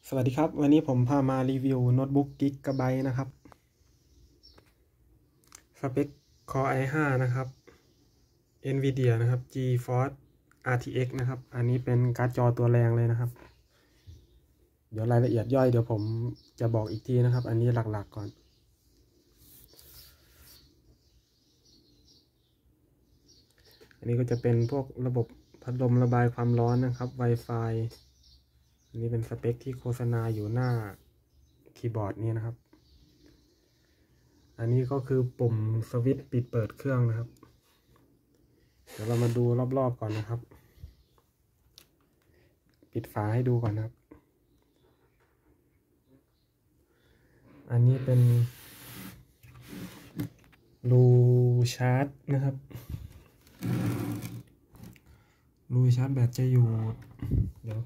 สวัสดีครับวันนี้ผมพามารีวิวโน้ตบุ๊ก Gigabyte นะครับสเปค Core i5 นะครับ NVIDIA นะครับ GeForce RTX นะครับอันนี้เป็นการ์ดจอตัวแรงเลยนะครับเดี๋ยวรายละเอียดย่อยเดี๋ยวผมจะบอกอีกทีนะครับอันนี้หลักๆก่อนอันนี้ก็จะเป็นพวกระบบพัดลมระบายความร้อนนะครับ Wi-Fi อันนี้เป็นสเปคที่โฆษณาอยู่หน้าคีย์บอร์ดนี้นะครับอันนี้ก็คือปุ่มสวิตช์ปิดเปิดเครื่องนะครับเดี๋ยวเรามาดูรอบๆก่อนนะครับปิดฝาให้ดูก่อนนะครับอันนี้เป็นรูชาร์จนะครับรูชาร์จแบตจะอยู่เดี๋ยว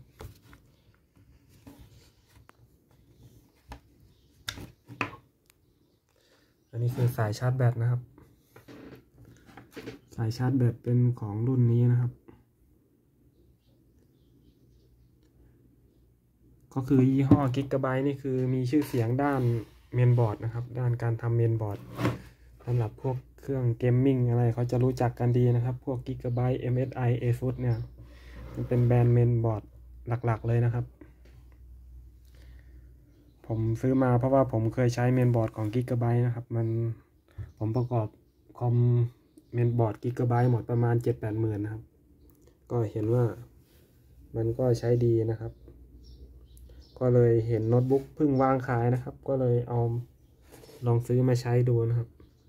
อันนี้คือสายชาร์จแบตนะครับสายชาร์จแบตเป็นของรุ่นนี้นะครับก็คือยี่ห้อ Gigabyte นี่คือมีชื่อเสียงด้านเมนบอร์ดนะครับด้านการทำเมนบอร์ดสำหรับพวกเครื่องเกมมิ่งอะไรเขาจะรู้จักกันดีนะครับพวก Gigabyte MSI ASUS เนี่ยมันเป็นแบรนด์เมนบอร์ดหลักๆเลยนะครับผมซื้อมาเพราะว่าผมเคยใช้เมนบอร์ดของ Gigabyte นะครับผมประกอบคอมเมนบอร์ด Gigabyte หมดประมาณ 7-8 หมื่นนะครับก็เห็นว่ามันก็ใช้ดีนะครับก็เลยเห็นโน้ตบุ๊กเพิ่งวางขายนะครับก็เลยเอาลองซื้อมาใช้ดูนะครับ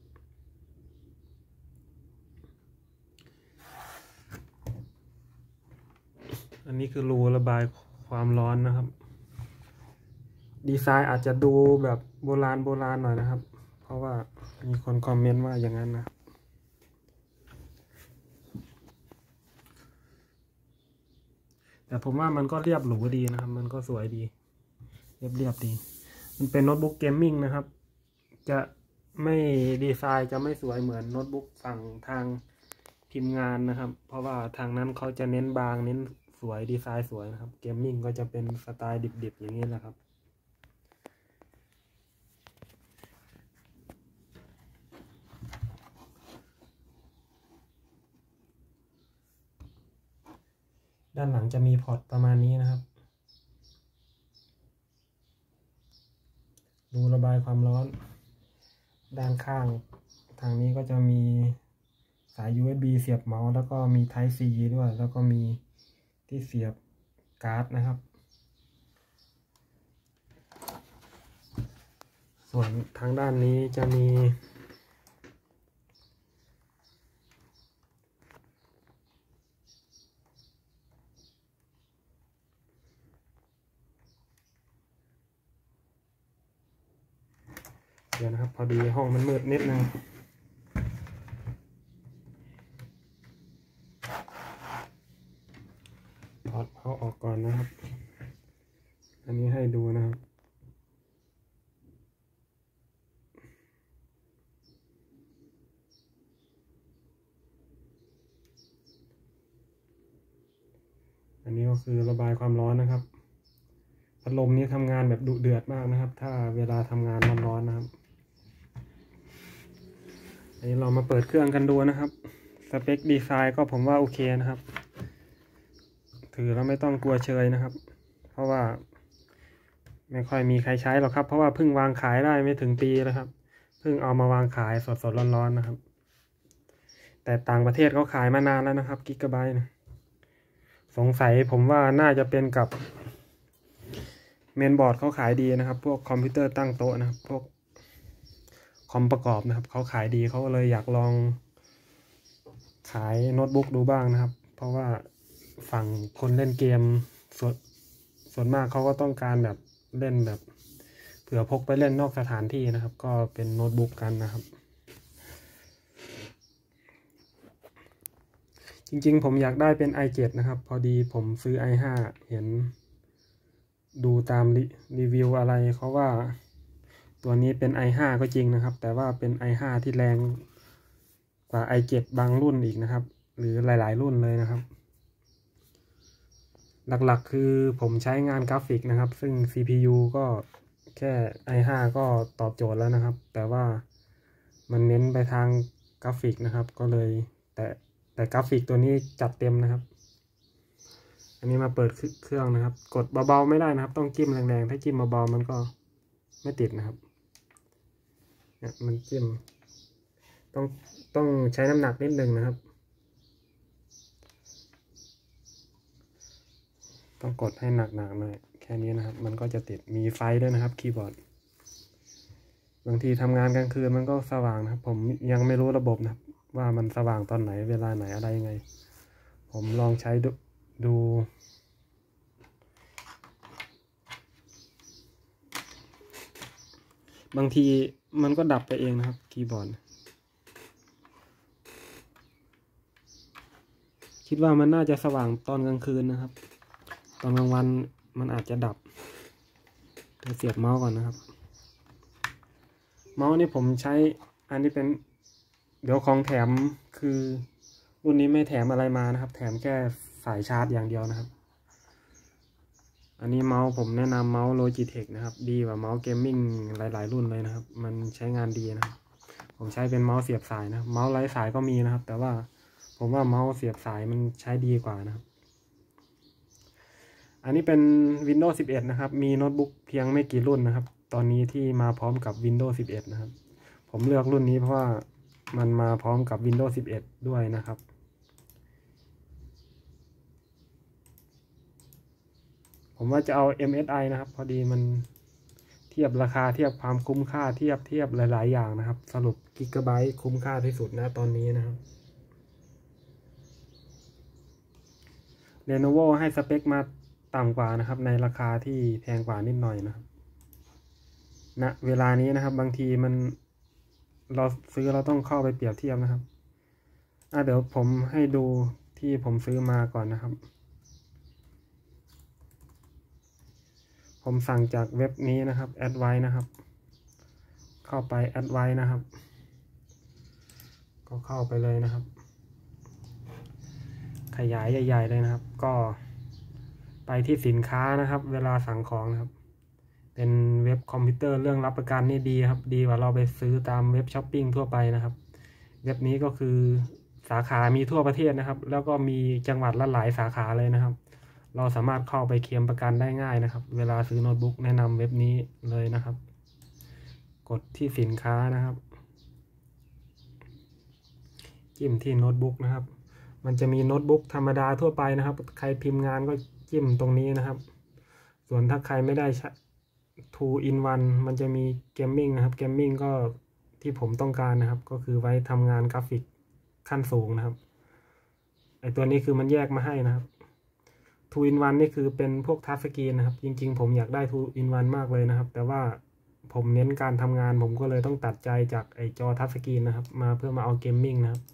อันนี้คือรูระบายความร้อนนะครับดีไซน์อาจจะดูแบบโบราณหน่อยนะครับเพราะว่ามีคนคอมเมนต์ว่าอย่างนั้นนะแต่ผมว่ามันก็เรียบหรูดีนะครับมันก็สวยดีเรียบดีมันเป็นโน้ตบุ๊กเกมมิ่งนะครับจะไม่ดีไซน์จะไม่สวยเหมือนโน้ตบุ๊กฝั่งทางพิมพ์งานนะครับเพราะว่าทางนั้นเขาจะเน้นบางเน้นสวยดีไซน์สวยนะครับเกมมิ่งก็จะเป็นสไตล์ดิบๆอย่างนี้แหละครับด้านหลังจะมีพอร์ตประมาณนี้นะครับรูระบายความร้อนด้านข้างทางนี้ก็จะมีสาย USB เสียบเมาส์แล้วก็มี Type C ด้วยแล้วก็มีที่เสียบการ์ดนะครับส่วนทางด้านนี้จะมีเดี๋ยวนะครับพอดีห้องมันมืดนิดนึงถอดเขาออกก่อนนะครับอันนี้ให้ดูนะครับอันนี้ก็คือระบายความร้อนนะครับพัดลมนี้ทำงานแบบดุเดือดมากนะครับถ้าเวลาทำงานร้อนๆนะครับอันนี้เรามาเปิดเครื่องกันดูนะครับสเปคดีไซน์ก็ผมว่าโอเคนะครับถือแล้วไม่ต้องกลัวเชยนะครับเพราะว่าไม่ค่อยมีใครใช้หรอกครับเพราะว่าเพิ่งวางขายได้ไม่ถึงปีแล้วครับเพิ่งเอามาวางขายสดๆร้อนๆนะครับแต่ต่างประเทศเขาขายมานานแล้วนะครับGigabyteนะสงสัยผมว่าน่าจะเป็นกับเมนบอร์ดเขาขายดีนะครับพวกคอมพิวเตอร์ตั้งโต๊ะนะครับพวกคอมประกอบนะครับเขาขายดีเขาเลยอยากลองขายโน้ตบุ๊กดูบ้างนะครับเพราะว่าฝั่งคนเล่นเกมส่วนมากเขาก็ต้องการแบบเล่นแบบเผื่อพกไปเล่นนอกสถานที่นะครับก็เป็นโน้ตบุ๊กกันนะครับจริงๆผมอยากได้เป็น i7 นะครับพอดีผมซื้อ i5 เห็นดูตามรีวิวอะไรเขาว่าตัวนี้เป็น i5 ก็จริงนะครับแต่ว่าเป็น i5 ที่แรงกว่า i7 บางรุ่นอีกนะครับหรือหลายๆรุ่นเลยนะครับหลักๆคือผมใช้งานกราฟิกนะครับซึ่ง CPU ก็แค่ i5 ก็ตอบโจทย์แล้วนะครับแต่ว่ามันเน้นไปทางกราฟิกนะครับก็เลยแต่กราฟิกตัวนี้จัดเต็มนะครับอันนี้มาเปิดเครื่องนะครับกดเบาๆไม่ได้นะครับต้องจิ้มแรงๆถ้าจิ้มเบาๆมันก็ไม่ติดนะครับเนี่ยมันจิ้มต้องใช้น้ำหนักนิดนึงนะครับต้องกดให้หนักๆหน่อยแค่นี้นะครับมันก็จะติดมีไฟด้วยนะครับคีย์บอร์ดบางทีทำงานกลางคืนมันก็สว่างนะครับผมยังไม่รู้ระบบนะครับว่ามันสว่างตอนไหนเวลาไหนอะไรยังไงผมลองใช้ดูบางทีมันก็ดับไปเองนะครับคีย์บอร์ดคิดว่ามันน่าจะสว่างตอนกลางคืนนะครับตอนกลางวันมันอาจจะดับเดี๋ยวเสียบเมาส์ก่อนนะครับเมาส์นี่ผมใช้อันนี้เป็นเดี๋ยวของแถมคือรุ่นนี้ไม่แถมอะไรมานะครับแถมแค่สายชาร์จอย่างเดียวนะครับอันนี้เมาส์ผมแนะนำเมาส์ Logitech นะครับดีกว่าเมาส์เกมมิ่งหลายๆรุ่นเลยนะครับมันใช้งานดีนะครับผมใช้เป็นเมาส์เสียบสายนะเมาส์ไร้สายก็มีนะครับแต่ว่าผมว่าเมาส์เสียบสายมันใช้ดีกว่านะครับอันนี้เป็น Windows 11นะครับมีโน้ตบุ๊กเพียงไม่กี่รุ่นนะครับตอนนี้ที่มาพร้อมกับ Windows 11นะครับผมเลือกรุ่นนี้เพราะว่ามันมาพร้อมกับ Windows 11ด้วยนะครับผมว่าจะเอา MSI นะครับพอดีมันเทียบราคาเทียบความคุ้มค่าเทียบหลายๆอย่างนะครับสรุปGigabyteคุ้มค่าที่สุดนะตอนนี้นะครับ Lenovo ให้สเปคมาต่ำกว่านะครับในราคาที่แพงกว่านิดหน่อยนะครับณเวลานี้นะครับบางทีมันเราซื้อเราต้องเข้าไปเปรียบเทียบนะครับเดี๋ยวผมให้ดูที่ผมซื้อมาก่อนนะครับผมสั่งจากเว็บนี้นะครับแอดไว้นะครับเข้าไปแอดไว้นะครับก็เข้าไปเลยนะครับขยายใหญ่ๆเลยนะครับก็ไปที่สินค้านะครับเวลาสั่งของนะครับเป็นเว็บคอมพิวเตอร์เรื่องรับประกันนี่ดีครับดีกว่าเราไปซื้อตามเว็บช้อปปิ้งทั่วไปนะครับเว็บนี้ก็คือสาขามีทั่วประเทศนะครับแล้วก็มีจังหวัดละหลายสาขาเลยนะครับเราสามารถเข้าไปเคลมประกันได้ง่ายนะครับเวลาซื้อโน้ตบุ๊กแนะนำเว็บนี้เลยนะครับกดที่สินค้านะครับจิ้มที่โน้ตบุ๊กนะครับมันจะมีโน้ตบุ๊กธรรมดาทั่วไปนะครับใครพิมพ์งานก็จิ้มตรงนี้นะครับส่วนถ้าใครไม่ได้2 in 1มันจะมีเกมมิ่งนะครับเกมมิ่งก็ที่ผมต้องการนะครับก็คือไว้ทำงานกราฟิกขั้นสูงนะครับไอตัวนี้คือมันแยกมาให้นะครับ2 in 1นี่คือเป็นพวกทัชสกรีนนะครับจริงๆผมอยากได้2 in 1มากเลยนะครับแต่ว่าผมเน้นการทำงานผมก็เลยต้องตัดใจจากไอจอทัชสกรีนนะครับมาเพื่อมาเอาเกมมิ่งนะครับ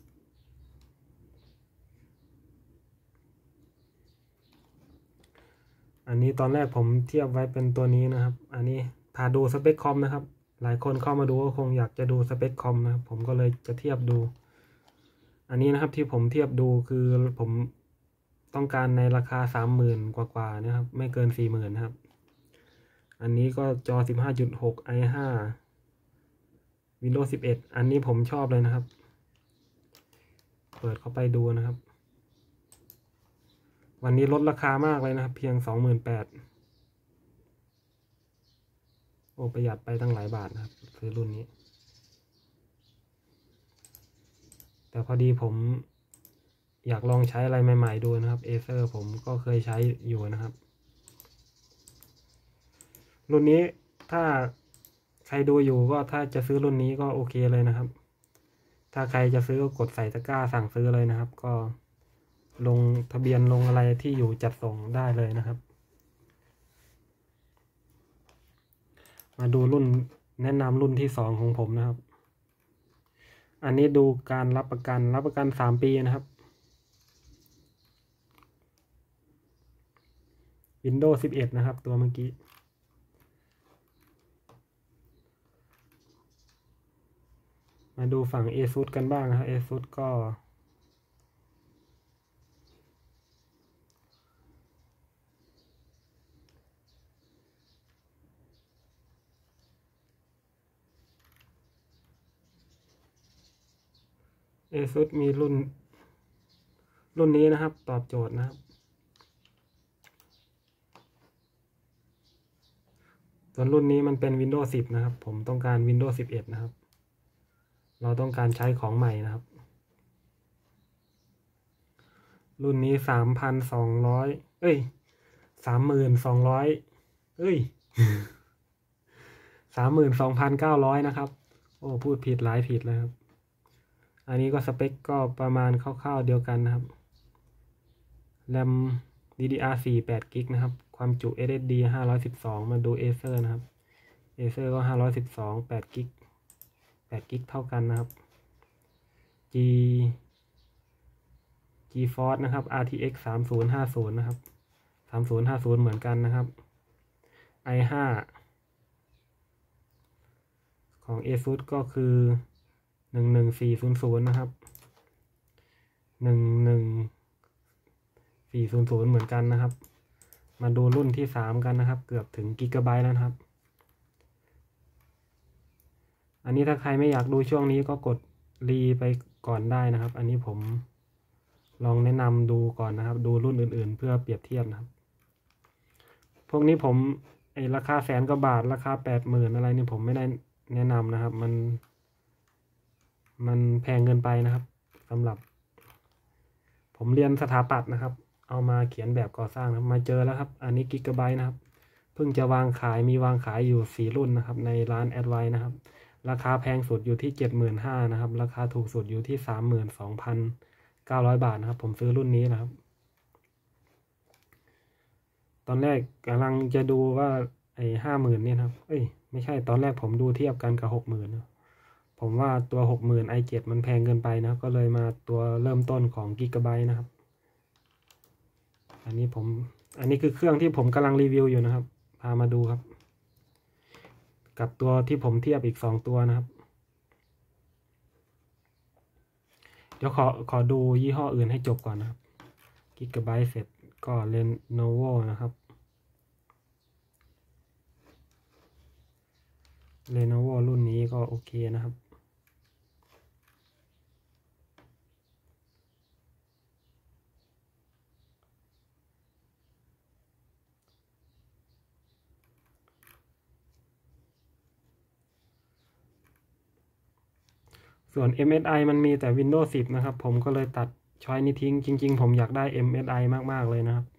อันนี้ตอนแรกผมเทียบไว้เป็นตัวนี้นะครับอันนี้พาดูสเปคคอมนะครับหลายคนเข้ามาดูก็คงอยากจะดูสเปคคอมนะครับผมก็เลยจะเทียบดูอันนี้นะครับที่ผมเทียบดูคือผมต้องการในราคา30,000กว่าๆนะครับไม่เกิน40,000นะครับอันนี้ก็จอ 15.6 i5 Windows 11อันนี้ผมชอบเลยนะครับเปิดเข้าไปดูนะครับวันนี้ลดราคามากเลยนะครับเพียง 28,000โอ้ประหยัดไปตั้งหลายบาทนะครับซื้อรุ่นนี้แต่พอดีผมอยากลองใช้อะไรใหม่ๆดูนะครับ Acer ผมก็เคยใช้อยู่นะครับรุ่นนี้ถ้าใครดูอยู่ก็ถ้าจะซื้อรุ่นนี้ก็โอเคเลยนะครับถ้าใครจะซื้อก็กดใส่ตะกร้าสั่งซื้อเลยนะครับก็ลงทะเบียนลงอะไรที่อยู่จัดส่งได้เลยนะครับมาดูรุ่นแนะนำรุ่นที่2ของผมนะครับอันนี้ดูการรับประกัน3 ปีนะครับ Windows 11นะครับตัวเมื่อกี้มาดูฝั่ง ASUS กันบ้างนะครับ ASUS ก็ ASUS มีรุ่นนี้นะครับตอบโจทย์นะครับส่วนรุ่นนี้มันเป็น Windows 10 นะครับผมต้องการ Windows 11 นะครับเราต้องการใช้ของใหม่นะครับรุ่นนี้3,200 32,900 นะครับโอ้พูดผิดหลายผิดเลยครับอันนี้ก็สเปคก็ประมาณคร่าวๆเดียวกันนะครับแรม DDR4 8 กิกนะครับความจุ SSD 512มาดู Acer นะครับ Acer ก็512 8 กิกเท่ากันนะครับ GeForce นะครับ RTX 3050 นะครับ3050เหมือนกันนะครับ i5 ของ ASUS ก็คือ11400นะครับ11400เหมือนกันนะครับมาดูรุ่นที่3กันนะครับเกือบถึงกิกะไบต์แล้วนะครับอันนี้ถ้าใครไม่อยากดูช่วงนี้ก็กดรีไปก่อนได้นะครับอันนี้ผมลองแนะนำดูก่อนนะครับดูรุ่นอื่นๆเพื่อเปรียบเทียบนะครับพวกนี้ผมราคา100,000 กว่าบาทราคา 80,000 อะไรนี่ผมไม่ได้แนะนำนะครับมันแพงเกินไปนะครับสำหรับผมเรียนสถาปัตย์นะครับเอามาเขียนแบบก่อสร้างนะมาเจอแล้วครับอันนี้กิกะไบต์นะครับเพิ่งจะวางขายมีวางขายอยู่4รุ่นนะครับในร้านแอดไวน์นะครับราคาแพงสุดอยู่ที่ 75,000 นะครับราคาถูกสุดอยู่ที่ 32,900 บาทนะครับผมซื้อรุ่นนี้นะครับตอนแรกกำลังจะดูว่า50,000เนี่ยครับไม่ใช่ตอนแรกผมดูเทียบกันกับ 60,000นะผมว่าตัว 60,000 i7 มันแพงเกินไปนะก็เลยมาตัวเริ่มต้นของกิกะไบต์นะครับอันนี้คือเครื่องที่ผมกำลังรีวิวอยู่นะครับพามาดูครับกับตัวที่ผมเทียบอีก2ตัวนะครับเดี๋ยวขอดูยี่ห้ออื่นให้จบก่อนนะครับกิกะไบต์เสร็จก็ Lenovo นะครับ Lenovo รุ่นนี้ก็โอเคนะครับส่วน MSI มันมีแต่ Windows 10 นะครับผมก็เลยตัดช้อยนี้ทิ้งจริงๆผมอยากได้ MSI มากๆเลยนะครับ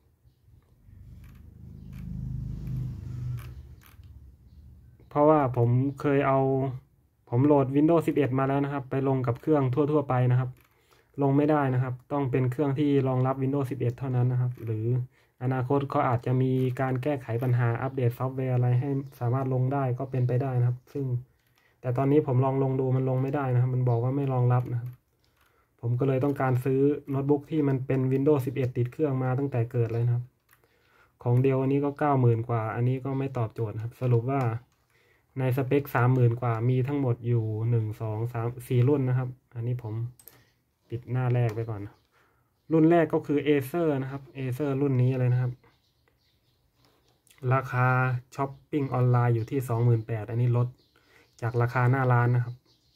เพราะว่าผมเคยผมโหลด Windows 11 มาแล้วนะครับไปลงกับเครื่องทั่วๆไปนะครับลงไม่ได้นะครับต้องเป็นเครื่องที่รองรับ Windows 11 เท่านั้นนะครับหรืออนาคตเขาอาจจะมีการแก้ไขปัญหาอัปเดตซอฟต์แวร์อะไรให้สามารถลงได้ก็เป็นไปได้นะครับซึ่งแต่ตอนนี้ผมลองลงดูมันลงไม่ได้นะครับมันบอกว่าไม่รองรับนะครับผมก็เลยต้องการซื้อโน้ตบุ๊กที่มันเป็น Windows 11 ติดเครื่องมาตั้งแต่เกิดเลยนะครับของเดียวอันนี้ก็ 90,000 กว่าอันนี้ก็ไม่ตอบโจทย์ครับสรุปว่าในสเปค 30,000 กว่ามีทั้งหมดอยู่1 2 3 4รุ่นนะครับอันนี้ผมปิดหน้าแรกไปก่อนรุ่นแรกก็คือ Acer นะครับ Acer รุ่นนี้เลยนะครับราคาช้อปปิ้งออนไลน์อยู่ที่ 28,000 อันนี้ลดจากราคาหน้าร้านนะครับ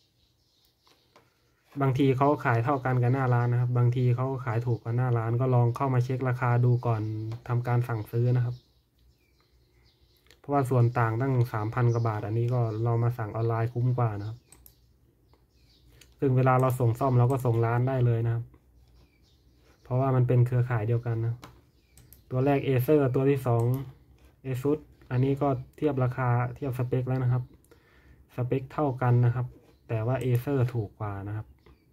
บางทีเขาขายเท่ากันกับหน้าร้านนะครับบางทีเขาขายถูกกว่าหน้าร้านก็ลองเข้ามาเช็คราคาดูก่อนทำการสั่งซื้อนะครับเพราะว่าส่วนต่างตั้ง 3,000 กว่าบาทอันนี้ก็เรามาสั่งออนไลน์คุ้มกว่านะครับซึ่งเวลาเราส่งซ่อมเราก็ส่งร้านได้เลยนะครับเพราะว่ามันเป็นเครือข่ายเดียวกันนะตัวแรก Acer ตัวที่2 ASUS อันนี้ก็เทียบราคาเทียบสเปคแล้วนะครับสเปคเท่ากันนะครับแต่ว่า Acer ถูกกว่านะครับ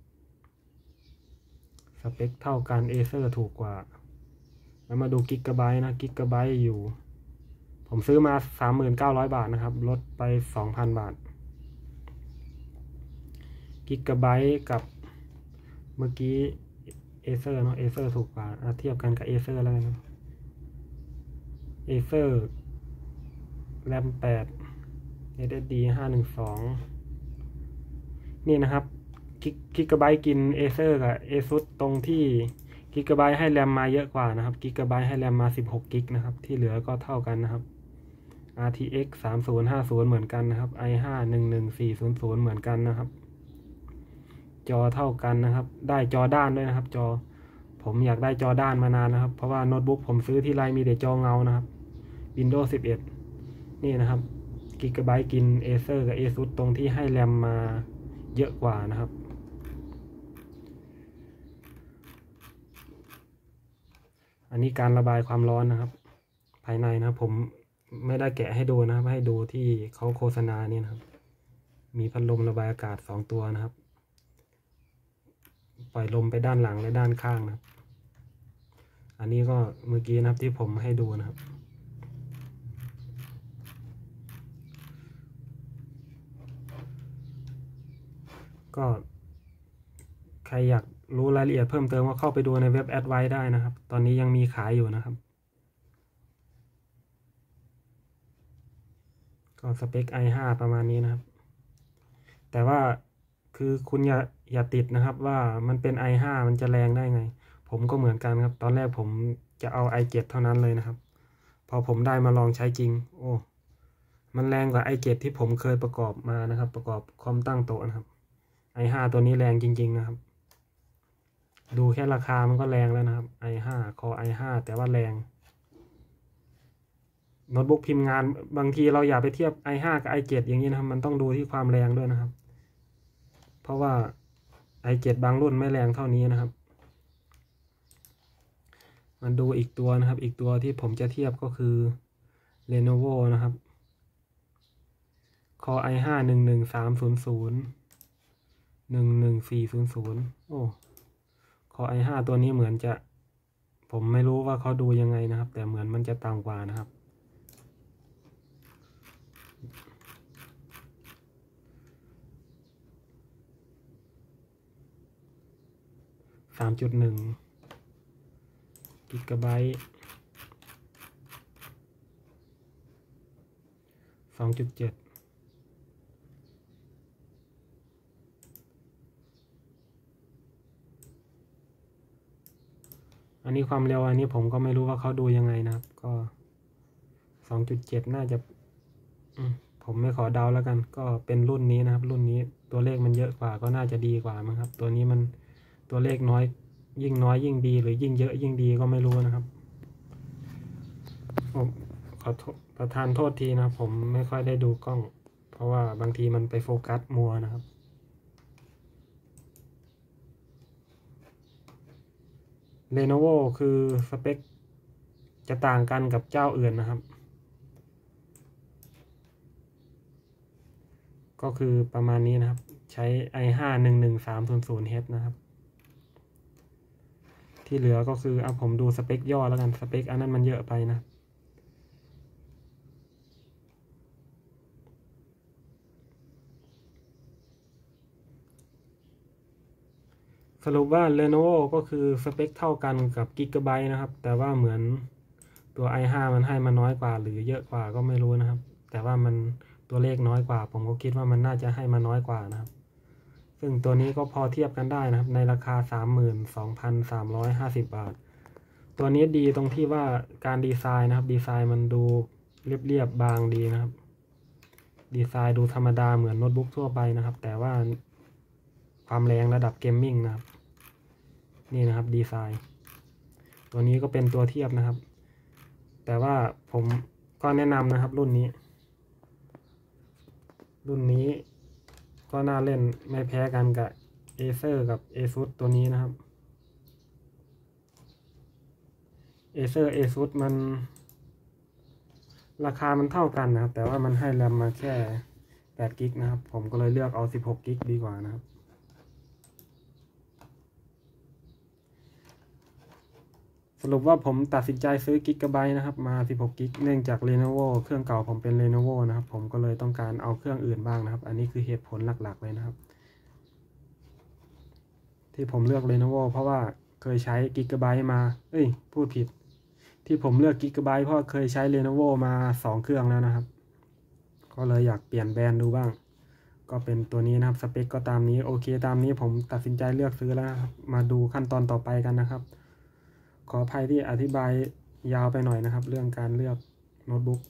สเปคเท่ากัน Acer ถูกกว่าแล้วมาดูกิกะไบต์นะกิกะไบต์อยู่ผมซื้อมา 39,000 บาทนะครับลดไป 2,000 บาทกิกะไบต์กับเมื่อกี้ Acer เนาะ Acer ถูกกว่าเทียบกันกับ Acer แล้วนะ Acer RAM 8 SSD 512นี่นะครับกิกะไบต์กิน Acer กับ ASUS ตรงที่กิกะไบต์ให้แรมมาเยอะกว่านะครับกิกะไบต์ให้แรมมา16 กิกนะครับที่เหลือก็เท่ากันนะครับ RTX 3050เหมือนกันนะครับ i5 11400เหมือนกันนะครับจอเท่ากันนะครับได้จอด้านด้วยนะครับจอผมอยากได้จอด้านมานานนะครับเพราะว่าโน้ตบุ๊กผมซื้อที่ไรมีแต่จอเงานะครับ Windows 11นี่นะครับ Gigabyte กิน Acer กับ ASUS ตรงที่ให้แรมมาเยอะกว่านะครับอันนี้การระบายความร้อนนะครับภายในนะครับผมไม่ได้แกะให้ดูนะครับให้ดูที่เขาโฆษณาเนี่ยนะครับมีพัดลมระบายอากาศ2ตัวนะครับปล่อยลมไปด้านหลังและด้านข้างนะครับอันนี้ก็เมื่อกี้นะครับที่ผมให้ดูนะครับก็ใครอยากรู้รายละเอียดเพิ่มเติมก็เข้าไปดูในเว็บแอดไวได้นะครับตอนนี้ยังมีขายอยู่นะครับก็สเปค i5 ประมาณนี้นะครับแต่ว่าคือคุณอย่าติดนะครับว่ามันเป็น i5 มันจะแรงได้ไงผมก็เหมือนกันครับตอนแรกผมจะเอา i7 เท่านั้นเลยนะครับพอผมได้มาลองใช้จริงโอ้มันแรงกว่า i7 ที่ผมเคยประกอบมานะครับประกอบคอมตั้งโต๊ะนะครับ i5 ตัวนี้แรงจริงๆนะครับดูแค่ราคามันก็แรงแล้วนะครับ i5 Core i5 แต่ว่าแรงโน้ตบุ๊กพิมพ์งานบางทีเราอย่าไปเทียบ i5 กับ i7 อย่างนี้นะครับมันต้องดูที่ความแรงด้วยนะครับเพราะว่า i7 บางรุ่นไม่แรงเท่านี้นะครับมันดูอีกตัวนะครับอีกตัวที่ผมจะเทียบก็คือ Lenovo นะครับ Core i5 11300 11400โอ้ Core i5 ตัวนี้เหมือนจะผมไม่รู้ว่าเขาดูยังไงนะครับแต่เหมือนมันจะต่ำกว่านะครับ3.1 กิกะไบต์2.7อันนี้ความเร็วอันนี้ผมก็ไม่รู้ว่าเขาดูยังไงนะครับก็ 2.7 น่าจะผมไม่ขอเดาแล้วกันก็เป็นรุ่นนี้นะครับรุ่นนี้ตัวเลขมันเยอะกว่าก็น่าจะดีกว่ามั้งครับตัวนี้มันตัวเลขน้อยยิ่งน้อยยิ่งดีหรือยิ่งเยอะยิ่งดีก็ไม่รู้นะครับผมขอประทานโทษทีนะผมไม่ค่อยได้ดูกล้องเพราะว่าบางทีมันไปโฟกัสมัวนะครับLenovo คือสเปคจะต่างกันกับเจ้าอื่นนะครับก็คือประมาณนี้นะครับใช้ i5 11300H นะครับที่เหลือก็คือเอาผมดูสเปคย่อแล้วกันสเปคอันนั้นมันเยอะไปนะสรุปว่า Lenovo ก็คือสเปคเท่ากันกับ Gigabyte นะครับแต่ว่าเหมือนตัว i5 มันให้มาน้อยกว่าหรือเยอะกว่าก็ไม่รู้นะครับแต่ว่ามันตัวเลขน้อยกว่าผมก็คิดว่ามันน่าจะให้มาน้อยกว่านะครับซึ่งตัวนี้ก็พอเทียบกันได้นะครับในราคา 32,350 บาทตัวนี้ดีตรงที่ว่าการดีไซน์นะครับดีไซน์มันดูเรียบบางดีนะครับดีไซน์ดูธรรมดาเหมือนโน้ตบุ๊กทั่วไปนะครับแต่ว่าความแรงระดับเกมมิ่งนะครับนี่นะครับดีไซน์ตัวนี้ก็เป็นตัวเทียบนะครับแต่ว่าผมก็แนะนำนะครับรุ่นนี้ก็น่าเล่นไม่แพ้กันกับ Acer กับ ASUS ตัวนี้นะครับ ASUS มันราคามันเท่ากันนะครับแต่ว่ามันให้แรมมาแค่8กิกนะครับผมก็เลยเลือกเอา16กิกดีกว่านะครับสรุปว่าผมตัดสินใจซื้อGigabyteนะครับมา16กิกเนื่องจาก Lenovo เครื่องเก่าผมเป็น Lenovo นะครับผมก็เลยต้องการเอาเครื่องอื่นบ้างนะครับอันนี้คือเหตุผลหลักๆเลยนะครับที่ผมเลือก Lenovo เพราะว่าเคยใช้ Gigabyte มาพูดผิดที่ผมเลือก Gigabyte เพราะเคยใช้ Lenovo มา2เครื่องแล้วนะครับก็เลยอยากเปลี่ยนแบรนด์ดูบ้างก็เป็นตัวนี้นะครับสเปคก็ตามนี้โอเคตามนี้ผมตัดสินใจเลือกซื้อแล้วนะครับมาดูขั้นตอนต่อไปกันนะครับขออภัยที่อธิบายยาวไปหน่อยนะครับเรื่องการเลือกโน้ตบุ๊ก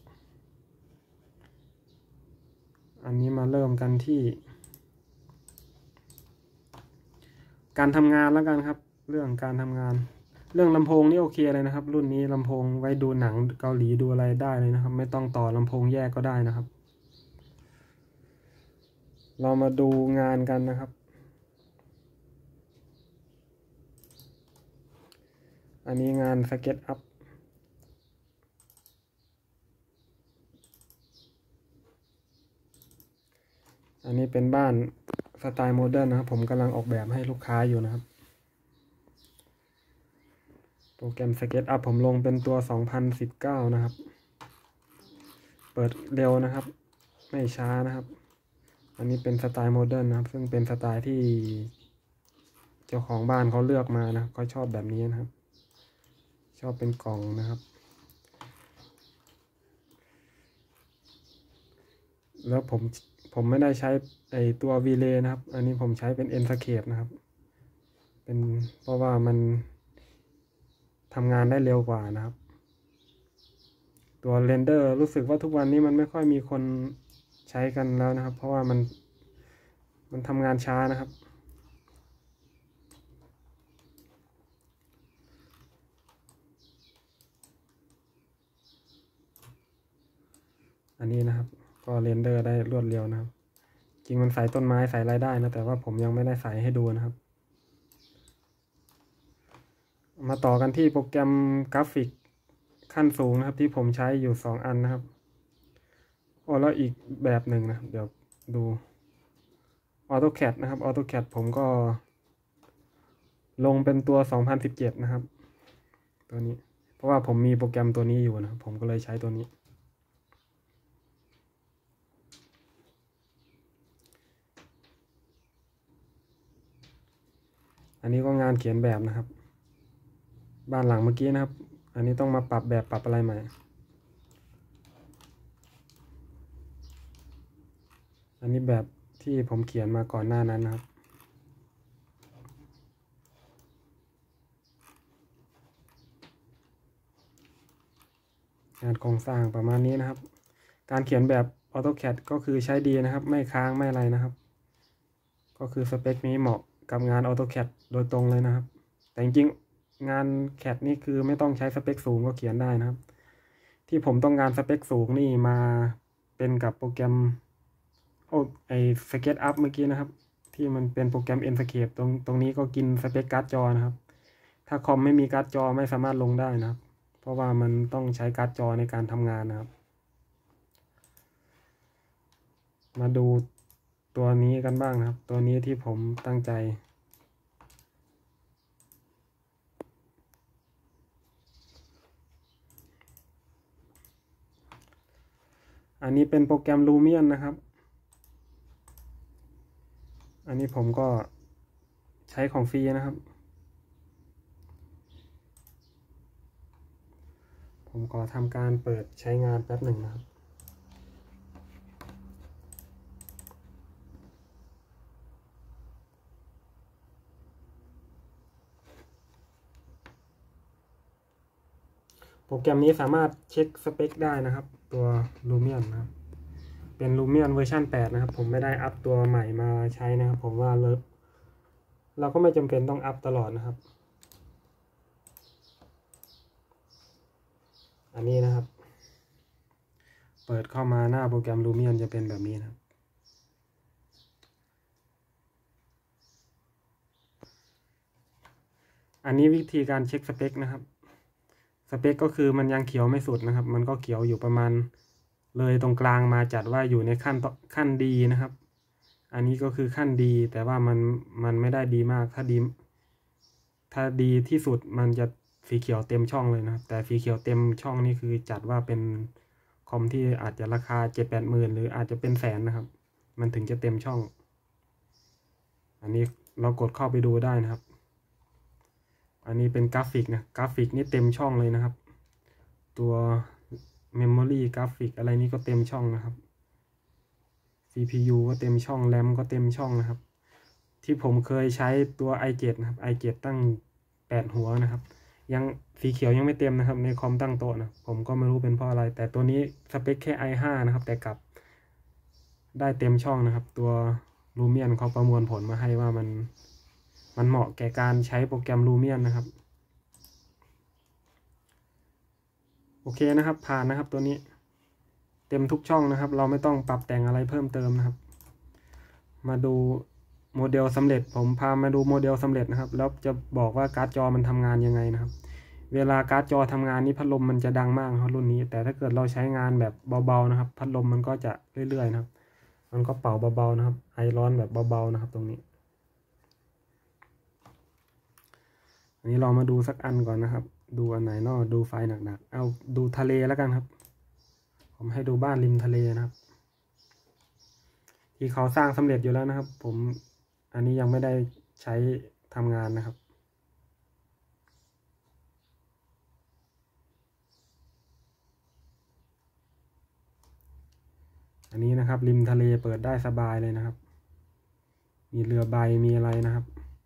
อันนี้มาเริ่มกันที่การทำงานแล้วกันครับเรื่องการทำงานเรื่องลำโพงนี่โอเคเลยนะครับรุ่นนี้ลำโพงไว้ดูหนังเกาหลีดูอะไรได้เลยนะครับไม่ต้องต่อลำโพงแยกก็ได้นะครับเรามาดูงานกันนะครับอันนี้งานสเก็ตอัพอันนี้เป็นบ้านสไตล์โมเดิร์นนะครับผมกำลังออกแบบให้ลูกค้าอยู่นะครับโปรแกรม SketchUp ผมลงเป็นตัว 2019 นะครับเปิดเร็วนะครับไม่ช้านะครับอันนี้เป็นสไตล์โมเดิร์นนะครับซึ่งเป็นสไตล์ที่เจ้าของบ้านเขาเลือกมานะเขาชอบแบบนี้นะครับชอบเป็นกล่องนะครับแล้วผมไม่ได้ใช้ไอตัว V-Ray นะครับอันนี้ผมใช้เป็น Enscape นะครับเป็นเพราะว่ามันทำงานได้เร็วกว่านะครับตัวเรนเดอร์รู้สึกว่าทุกวันนี้มันไม่ค่อยมีคนใช้กันแล้วนะครับเพราะว่ามันทำงานช้านะครับอันนี้นะครับก็เรนเดอร์ได้รวดเร็วนะครับจริงมันใส่ต้นไม้ใส่อะไรได้นะแต่ว่าผมยังไม่ได้ใส่ให้ดูนะครับมาต่อกันที่โปรแกรมกราฟิกขั้นสูงนะครับที่ผมใช้อยู่2 อันนะครับโอ้แล้วอีกแบบหนึ่งนะเดี๋ยวดู AutoCAD นะครับ AutoCAD ผมก็ลงเป็นตัว 2017 นะครับตัวนี้เพราะว่าผมมีโปรแกรมตัวนี้อยู่นะผมก็เลยใช้ตัวนี้อันนี้ก็งานเขียนแบบนะครับบ้านหลังเมื่อกี้นะครับอันนี้ต้องมาปรับแบบปรับอะไรใหม่อันนี้แบบที่ผมเขียนมาก่อนหน้านั้นนะครับงานโครงสร้างประมาณนี้นะครับการเขียนแบบ AutoCAD ก็คือใช้ดีนะครับไม่ค้างไม่อะไรนะครับก็คือสเปคนี้เหมาะกับงาน AutoCAD โดยตรงเลยนะครับแต่จริงๆงาน CAD นี่คือไม่ต้องใช้สเปคสูงก็เขียนได้นะครับที่ผมต้องการสเปคสูงนี่มาเป็นกับโปรแกรมSketchUp เมื่อกี้นะครับที่มันเป็นโปรแกรม Enscape ตรงนี้ก็กินสเปคการ์ดจอนะครับถ้าคอมไม่มีการ์ดจอไม่สามารถลงได้นะครับเพราะว่ามันต้องใช้การ์ดจอในการทำงานนะครับมาดูตัวนี้กันบ้างนะครับตัวนี้ที่ผมตั้งใจอันนี้เป็นโปรแกรม Lumion นะครับอันนี้ผมก็ใช้ของฟรีนะครับผมขอทำการเปิดใช้งานแป๊บหนึ่งนะครับโปรแกรมนี้สามารถเช็คสเปคได้นะครับตัว Lumion นะครับเป็น Lumion เวอร์ชัน8นะครับผมไม่ได้อัพตัวใหม่มาใช้นะครับผมว่าเราก็ไม่จำเป็นต้องอัพตลอดนะครับอันนี้นะครับเปิดเข้ามาหน้าโปรแกรม Lumion จะเป็นแบบนี้นะครับอันนี้วิธีการเช็คสเปคนะครับสเปคก็คือมันยังเขียวไม่สุดนะครับมันก็เขียวอยู่ประมาณเลยตรงกลางมาจัดว่าอยู่ในขั้นดีนะครับอันนี้ก็คือขั้นดีแต่ว่ามันไม่ได้ดีมากถ้าดีที่สุดมันจะสีเขียวเต็มช่องเลยนะครับแต่สีเขียวเต็มช่องนี่คือจัดว่าเป็นคอมที่อาจจะราคา7-8 หมื่นหรืออาจจะเป็นแสนนะครับมันถึงจะเต็มช่องอันนี้เรากดเข้าไปดูได้นะครับอันนี้เป็นกราฟิกนะกราฟิกนี่เต็มช่องเลยนะครับตัว Memory กราฟิกอะไรนี้ก็เต็มช่องนะครับ CPU ก็เต็มช่อง RAM ก็เต็มช่องนะครับที่ผมเคยใช้ตัว i7 นะครับ i7 ตั้ง8 หัวนะครับยังสีเขียวยังไม่เต็มนะครับในคอมตั้งโต๊ะนะผมก็ไม่รู้เป็นเพราะอะไรแต่ตัวนี้สเปคแค่ i5 นะครับแต่กลับได้เต็มช่องนะครับตัว Lumion เขาประมวลผลมาให้ว่ามันมันเหมาะแก่การใช้โปรแกรม Lumion นะครับโอเคนะครับผ่านนะครับตัวนี้เต็มทุกช่องนะครับเราไม่ต้องปรับแต่งอะไรเพิ่มเติมนะครับมาดูโมเดลสำเร็จผมพามาดูโมเดลสำเร็จนะครับแล้วจะบอกว่าการ์ดจอมันทำงานยังไงนะครับเวลาการ์ดจอทำงานนี้พัดลมมันจะดังมากครับรุ่นนี้แต่ถ้าเกิดเราใช้งานแบบเบาๆนะครับพัดลมมันก็จะเรื่อยๆนะครับมันก็เป่าเบาๆนะครับไอร้อนแบบเบาๆนะครับตรงนี้อันนี้เรามาดูสักอันก่อนนะครับดูอันไหนเนาะดูไฟหนักๆเอาดูทะเลแล้วกันครับผมให้ดูบ้านริมทะเลนะครับที่เขาสร้างสำเร็จอยู่แล้วนะครับผมอันนี้ยังไม่ได้ใช้ทำงานนะครับอันนี้นะครับริมทะเลเปิดได้สบายเลยนะครับมีเรือใบมีอะไรนะครับ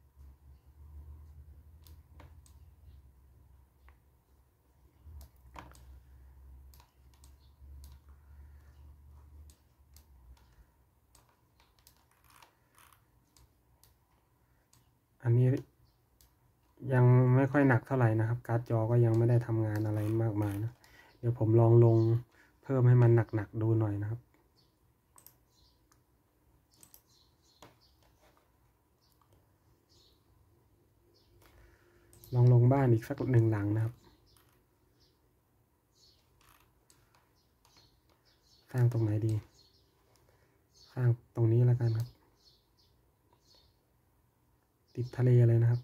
อันนี้ยังไม่ค่อยหนักเท่าไหร่นะครับการ์ดจอก็ยังไม่ได้ทำงานอะไรมากมายนะเดี๋ยวผมลองลงเพิ่มให้มันหนักๆดูหน่อยนะครับลองลงบ้านอีกสักหนึ่งหลังนะครับสร้างตรงไหนดีสร้างตรงนี้แล้วกันครับติดทะเลเลยนะครับ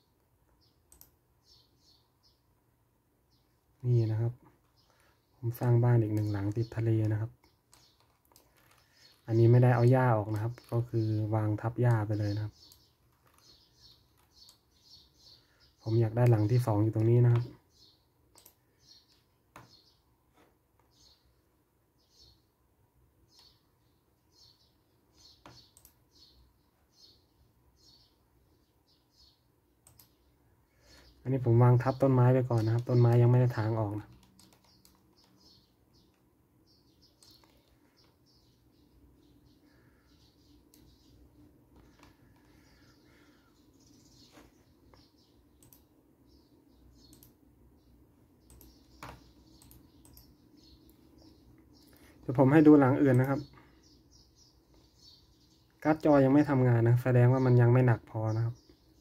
นี่นะครับผมสร้างบ้านอีกหนึ่งหลังติดทะเลนะครับอันนี้ไม่ได้เอาหญ้าออกนะครับก็คือวางทับหญ้าไปเลยนะครับผมอยากได้หลังที่สองอยู่ตรงนี้นะครับอันนี้ผมวางทับต้นไม้ไปก่อนนะครับต้นไม้ยังไม่ได้ถางออกนะเดี๋ยวผมให้ดูหลังอื่นนะครับการ์ดจอยังไม่ทำงานนะแสดงว่ามันยังไม่หนักพอนะครับ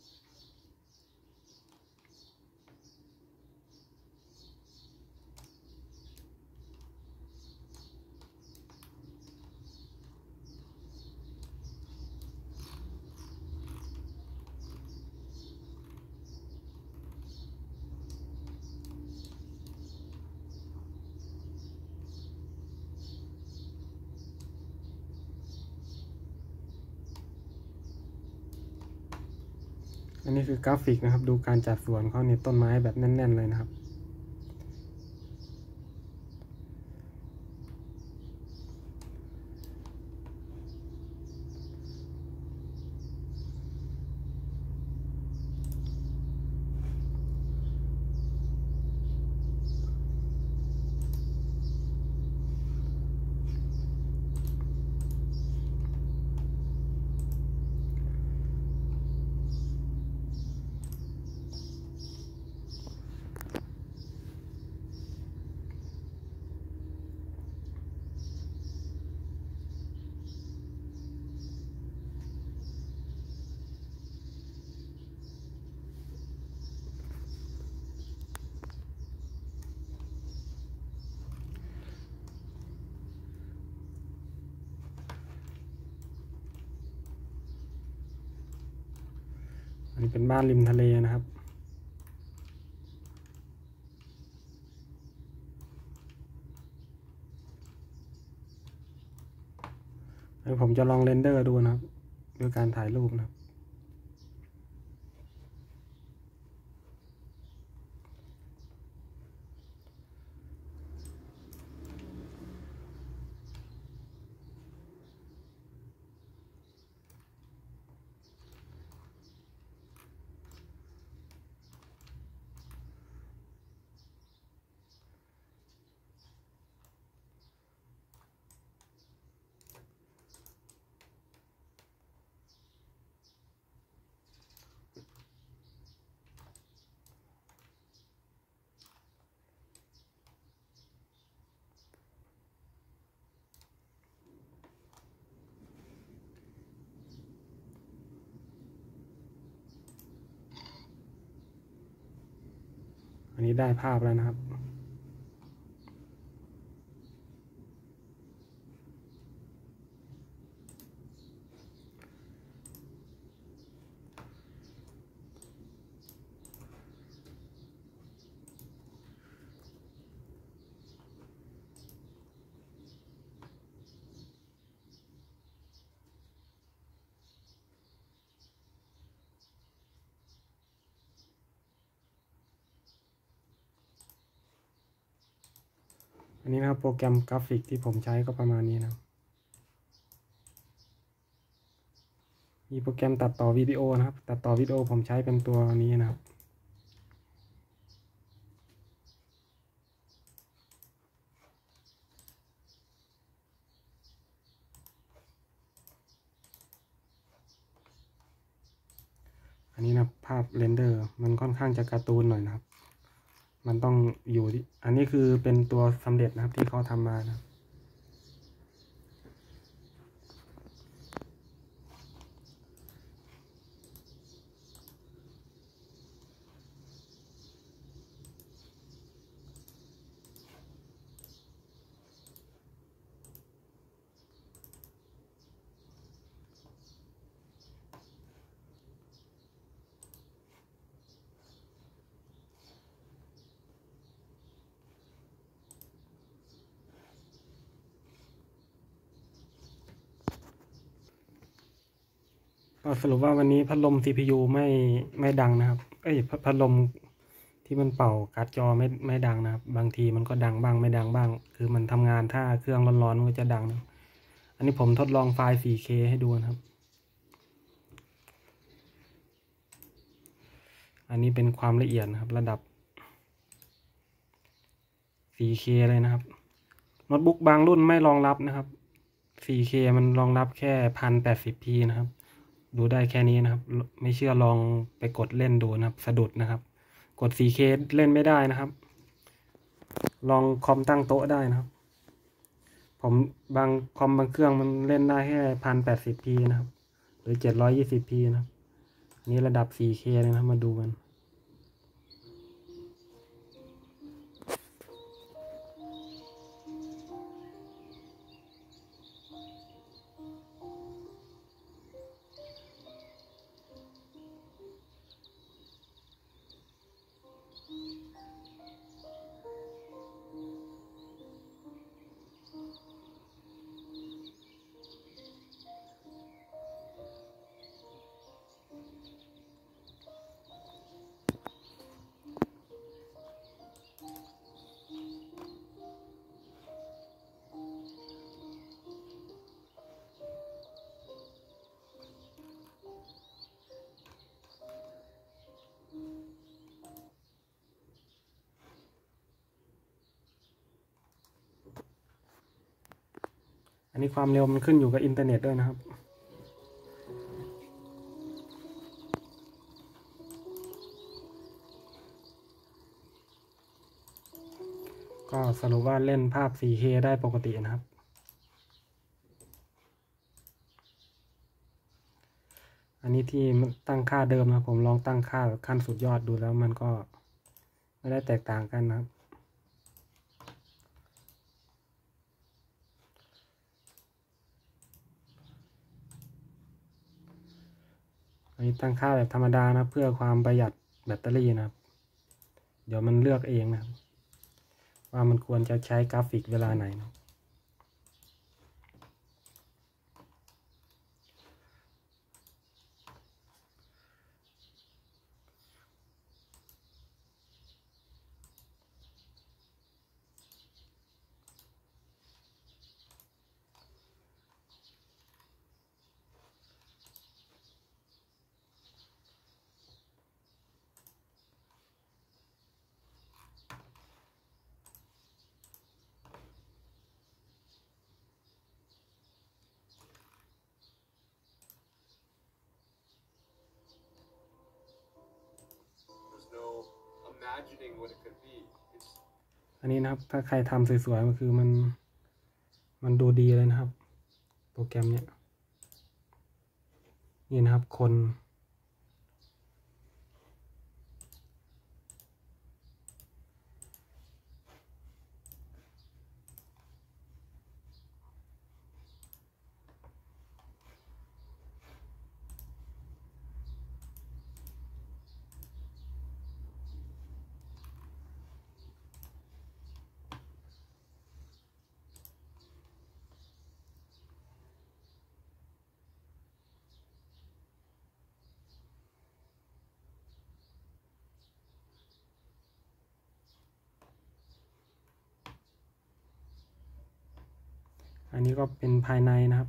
อันนี้คือกราฟิกนะครับดูการจัดส่วนเขาเนี่ยต้นไม้แบบแน่นๆเลยนะครับอันนี้เป็นบ้านริมทะเลนะครับเดี๋ยวผมจะลองเรนเดอร์ดูนะครับด้วยการถ่ายรูปนะครับนนี้ได้ภาพแล้วนะครับอันนี้นะครับโปรแกรมกราฟิกที่ผมใช้ก็ประมาณนี้นะมีโปรแกรมตัดต่อวิดีโอนะครับตัดต่อวิดีโอผมใช้เป็นตัวนี้นะครับอันนี้นะภาพเรนเดอร์มันค่อนข้างจะการ์ตูนหน่อยนะครับมันต้องอยู่ที่อันนี้คือเป็นตัวสำเร็จนะครับที่เขาทำมานะก็สรุปว่าวันนี้พัดลม CPU ไม่ดังนะครับพัดลมที่มันเป่าการ์ดจอไม่ดังนะครับบางทีมันก็ดังบ้างไม่ดังบ้างคือมันทำงานถ้าเครื่องร้อนๆมันก็จะดังนะอันนี้ผมทดลองไฟล์ 4K ให้ดูนะครับอันนี้เป็นความละเอียดนะครับระดับ 4K เลยนะครับโน้ตบุ๊กบางรุ่นไม่รองรับนะครับ 4K มันรองรับแค่ 1080p นะครับดูได้แค่นี้นะครับไม่เชื่อลองไปกดเล่นดูนะครับสะดุดนะครับกด 4K เล่นไม่ได้นะครับลองคอมตั้งโต๊ะได้นะครับผมบางคอมบางเครื่องมันเล่นได้แค่ 1080p นะครับหรือ 720p นะครับอันนี้ระดับ 4K เลยนะมาดูกันอันนี้ความเร็วมันขึ้นอยู่กับอินเทอร์เน็ตด้วยนะครับก็สรุปว่าเล่นภาพ 4K ได้ปกตินะครับอันนี้ที่ตั้งค่าเดิมนะผมลองตั้งค่าขั้นสุดยอดดูแล้วมันก็ไม่ได้แตกต่างกันนะครับอันนี้ตั้งค่าแบบธรรมดานะเพื่อความประหยัดแบตเตอรี่นะครับเดี๋ยวมันเลือกเองนะครับว่ามันควรจะใช้กราฟิกเวลาไหนนะอันนี้นะครับถ้าใครทำสวยๆก็คือมันดูดีเลยนะครับโปรแกรมเนี้ยนี่นะครับคนอันนี้ก็เป็นภายในนะครับ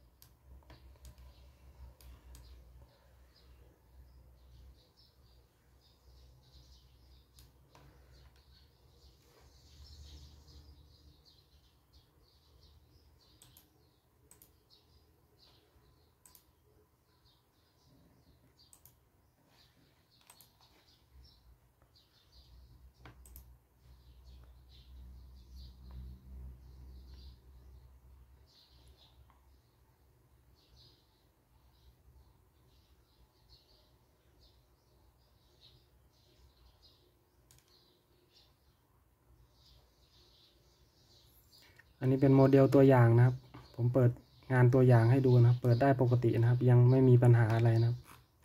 อันนี้เป็นโมเดลตัวอย่างนะครับผมเปิดงานตัวอย่างให้ดูนะครับเปิดได้ปกตินะครับยังไม่มีปัญหาอะไรนะครับ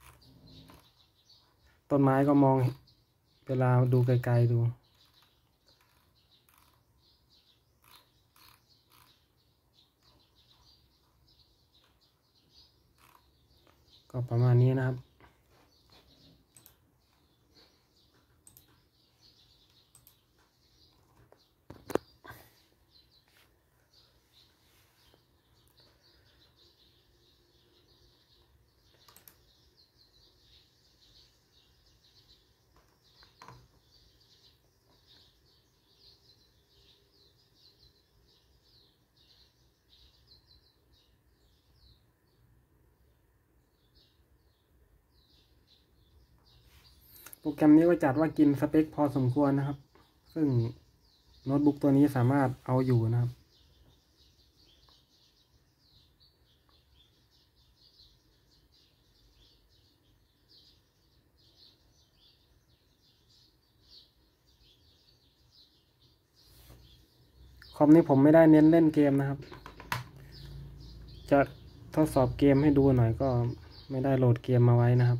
ต้นไม้ก็มองเวลาดูไกลๆดูก็ประมาณนี้นะครับโปรแกรมนี้ก็จัดว่ากินสเปคพอสมควรนะครับซึ่งโน้ตบุ๊กตัวนี้สามารถเอาอยู่นะครับคอมนี้ผมไม่ได้เน้นเล่นเกมนะครับจะทดสอบเกมให้ดูหน่อยก็ไม่ได้โหลดเกมมาไว้นะครับ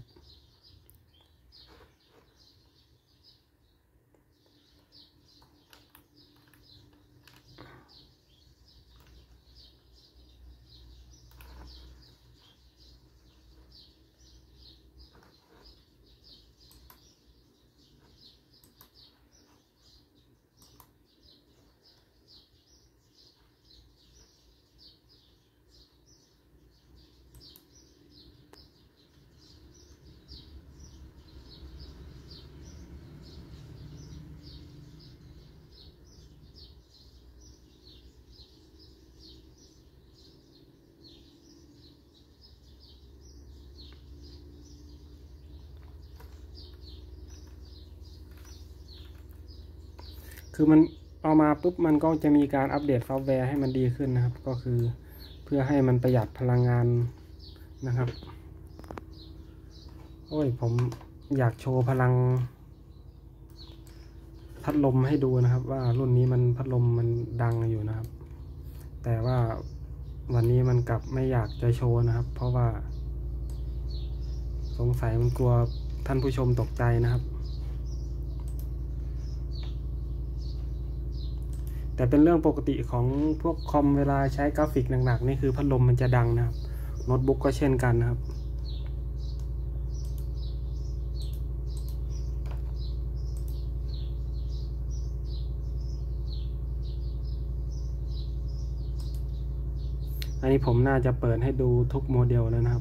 คือมันเอามาปุ๊บมันก็จะมีการอัปเดตซอฟต์แวร์ให้มันดีขึ้นนะครับก็คือเพื่อให้มันประหยัดพลังงานนะครับโอ้ยผมอยากโชว์พลังพัดลมให้ดูนะครับว่ารุ่นนี้มันพัดลมมันดังอยู่นะครับแต่ว่าวันนี้มันกลับไม่อยากจะโชว์นะครับเพราะว่าสงสัยมันกลัวท่านผู้ชมตกใจนะครับแต่เป็นเรื่องปกติของพวกคอมเวลาใช้กราฟิกหนักๆนี่คือพัดลมมันจะดังนะครับโน้ตบุ๊กก็เช่นกันนะครับอันนี้ผมน่าจะเปิดให้ดูทุกโมเดลแล้วนะครับ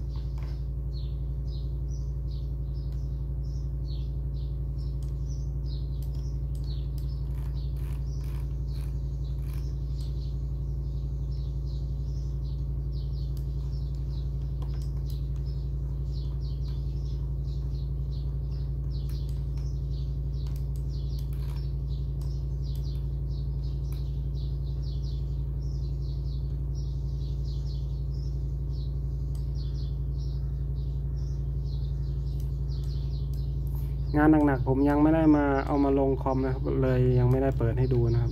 งานหนักๆผมยังไม่ได้มาเอามาลงคอมนะครับเลยยังไม่ได้เปิดให้ดูนะครับ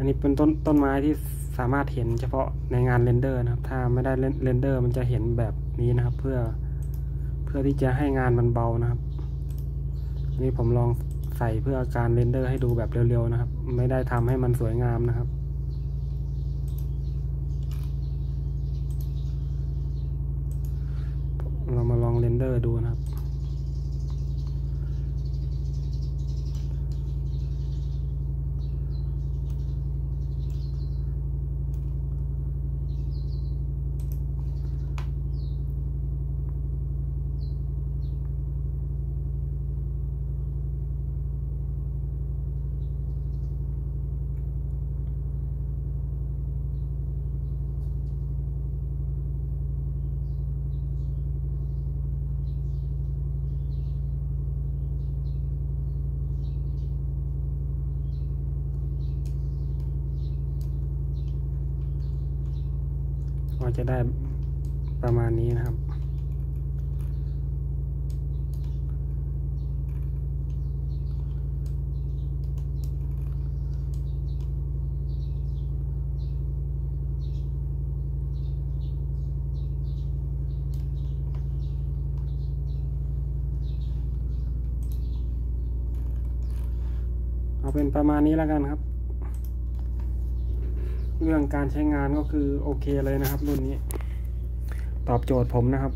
นนี้เป็นต้นไม้ที่สามารถเห็นเฉพาะในงานเรนเดอร์นะครับถ้าไม่ได้เรนเดอร์มันจะเห็นแบบนี้นะครับเพื่อที่จะให้งานมันเบานะครับอันนี้ผมลองใส่เพื่อการเรนเดอร์ให้ดูแบบเร็วๆนะครับไม่ได้ทำให้มันสวยงามนะครับเรามาลองเรนเดอร์ดูนะครับก็จะได้ประมาณนี้นะครับเอาเป็นประมาณนี้แล้วกันครับเรื่องการใช้งานก็คือโอเคเลยนะครับรุ่นนี้ตอบโจทย์ผมนะครับ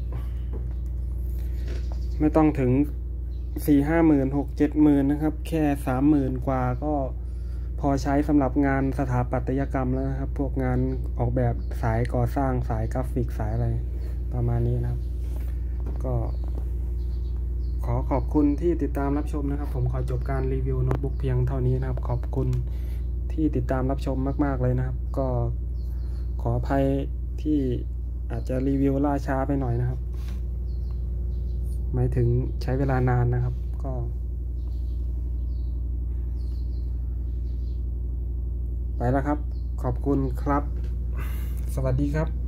ไม่ต้องถึง4-5 หมื่น6-7 หมื่นนะครับแค่30,000 กว่าก็พอใช้สำหรับงานสถาปัตยกรรมแล้วนะครับพวกงานออกแบบสายก่อสร้างสายกราฟิกสายอะไรประมาณนี้นะครับก็ขอบคุณที่ติดตามรับชมนะครับผมขอจบการรีวิวโน้ตบุ๊กเพียงเท่านี้นะครับขอบคุณที่ติดตามรับชมมากๆเลยนะครับก็ขออภัยที่อาจจะรีวิวล่าช้าไปหน่อยนะครับหมายถึงใช้เวลานานนะครับก็ไปแล้วครับขอบคุณครับสวัสดีครับ